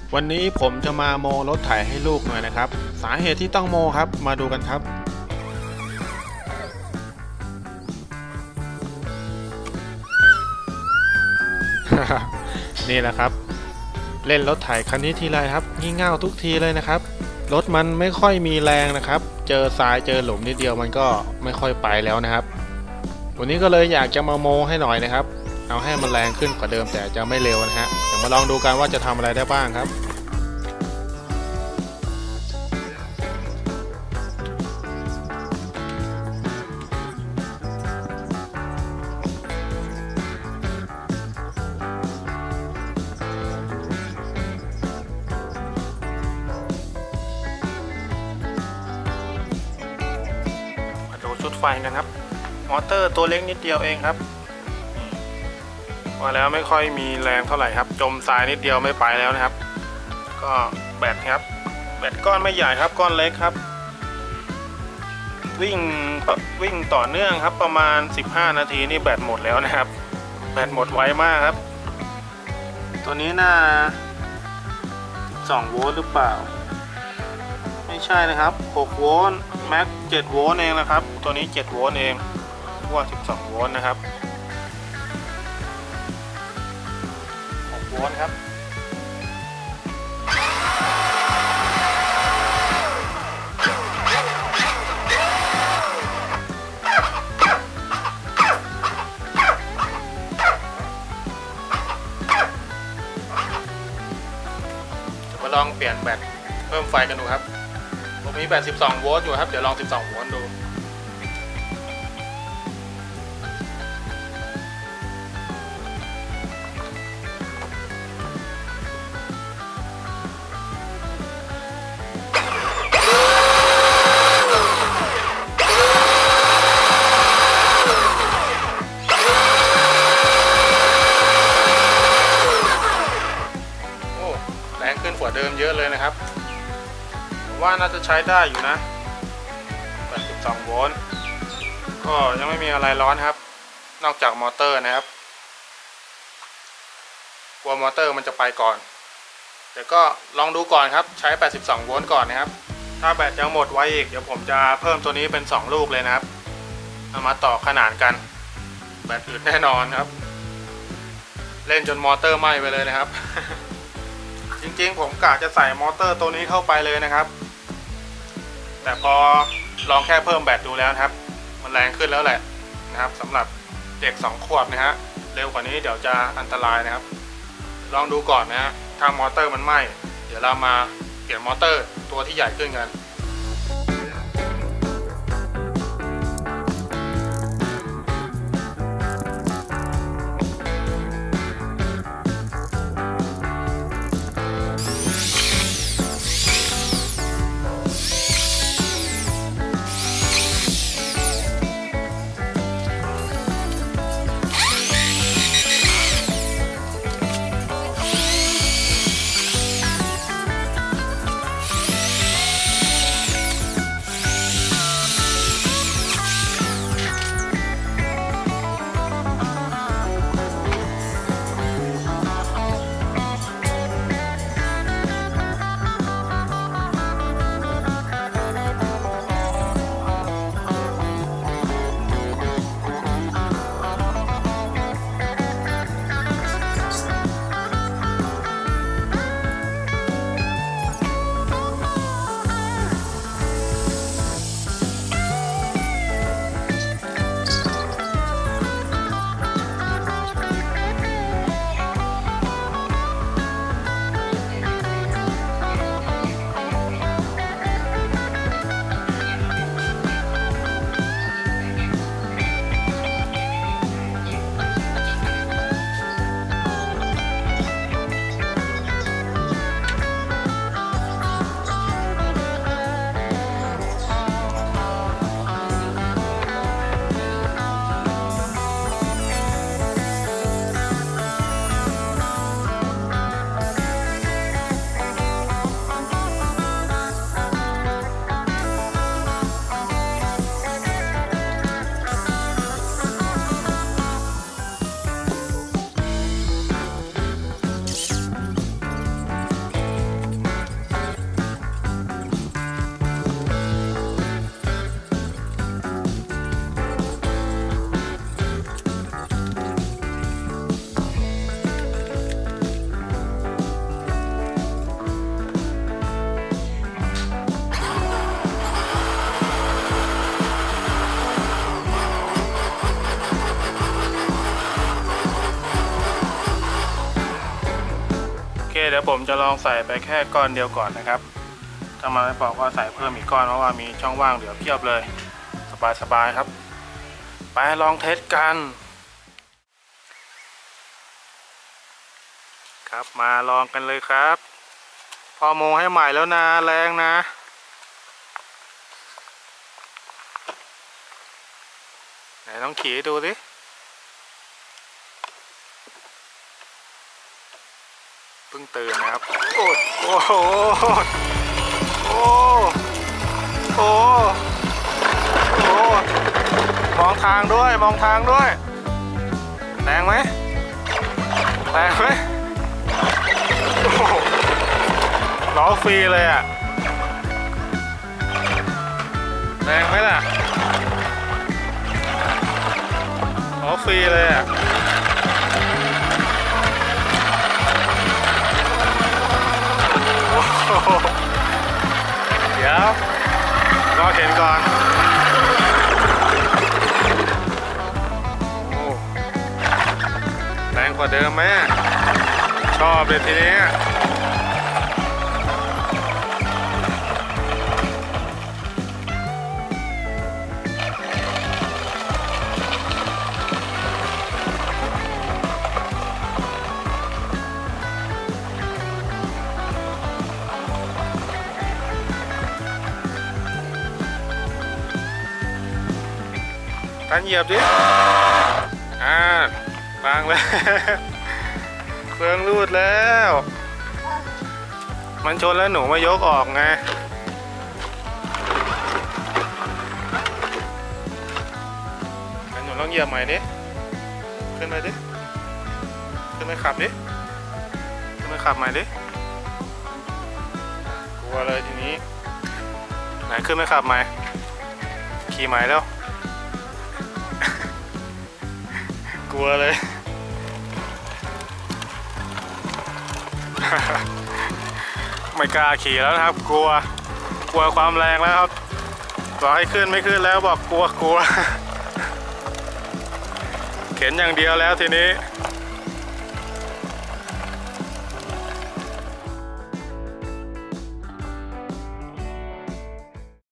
วันนี้ผมจะมาโมรถไถให้ลูกหน่อยนะครับสาเหตุที่ต้องโมครับมาดูกันครับนี่แหละครับเล่นรถไถคันนี้ทีไรครับงี่เง่าทุกทีเลยนะครับรถมันไม่ค่อยมีแรงนะครับเจอทรายเจอหลุมนิดเดียวมันก็ไม่ค่อยไปแล้วนะครับวันนี้ก็เลยอยากจะมาโมให้หน่อยนะครับเอาให้มันแรงขึ้นกว่าเดิมแต่จะไม่เร็วนะฮะเดี๋ยวมาลองดูกันว่าจะทำอะไรได้บ้างครับชุดไฟกันครับมอเตอร์ตัวเล็กนิดเดียวเองครับว่าแล้วไม่ค่อยมีแรงเท่าไหร่ครับจมทรายนิดเดียวไม่ไปแล้วนะครับก็แบตครับแบตก้อนไม่ใหญ่ครับก้อนเล็กครับวิ่งต่อเนื่องครับประมาณ15นาทีนี่แบตหมดแล้วนะครับแบตหมดไวมากครับตัวนี้น่า2โวลต์หรือเปล่าไม่ใช่นะครับ6โวลต์แม็ก7โวลต์เองนะครับตัวนี้7โวลต์เองว่า12โวลต์นะครับ6โวลต์ครับจะมาลองเปลี่ยนแบตเพิ่มไฟกันดูครับผมมีแบต12โวลต์อยู่ครับเดี๋ยวลอง12โวลต์ดูแรงขึ้นกว่าเดิมเยอะเลยนะครับว่าน่าจะใช้ได้อยู่นะ12โวลต์ก็ยังไม่มีอะไรร้อนครับนอกจากมอเตอร์นะครับกลัวมอเตอร์มันจะไปก่อนแต่ก็ลองดูก่อนครับใช้82โวลต์ก่อนนะครับถ้าแบตยังหมดไว้อีกเดี๋ยวผมจะเพิ่มตัวนี้เป็น2ลูกเลยนะครับเอามาต่อขนานกันแบตอื่นแน่นอนครับเล่นจนมอเตอร์ไหม้ไปเลยนะครับ จริงๆผมกะจะใส่มอเตอร์ตัวนี้เข้าไปเลยนะครับแต่พอลองแค่เพิ่มแบตดูแล้วครับมันแรงขึ้นแล้วแหละนะครับสำหรับเด็ก2ขวบนะฮะเร็วกว่านี้เดี๋ยวจะอันตรายนะครับลองดูก่อนนะฮะถ้ามอเตอร์มันไหม้เดี๋ยวเรามาเปลี่ยนมอเตอร์ตัวที่ใหญ่ขึ้นกันยวผมจะลองใส่ไปแค่ก้อนเดียวก่อนนะครับถ้ามันไม่พอก็ใส่เพิ่มอีกก้อนเพราะว่ามีช่องว่างเหลือเพียบเลยสบายๆครับไปลองเทสกันครับมาลองกันเลยครับพอโมให้ใหม่แล้วนะแรงนะไหนต้องขี่ดูสิเพิ่งตื่นนะครับโอ้โหโอ้โหมองทางด้วยมองทางด้วยแรงไหมแรงไหมล้อฟรีเลยอ่ะแรงไหมล่ะล้อฟรีเลยอ่ะเดี๋ยวรอเห็นก่อนโอ้แรงกว่าเดิมไหมชอบเลยทีนี้การเหยียบดิวางแล้วเครื่องรูดแล้วมันชนแล้วหนูมายกออกไงหนูลองเหยียบใหม่ดิขึ้นไปดิขึ้นไปขับดิขึ้นไปขับใหม่ดิกลัวเลยทีนี้ไหนขึ้นไปขับใหม่ขี่ใหม่แล้วกลัวเลย ไม่กล้าขี่แล้วนะครับกลัวความแรงแล้วครับบอกให้ขึ้นไม่ขึ้นแล้วบอกกลัว เข็นอย่างเดียวแล้วทีนี้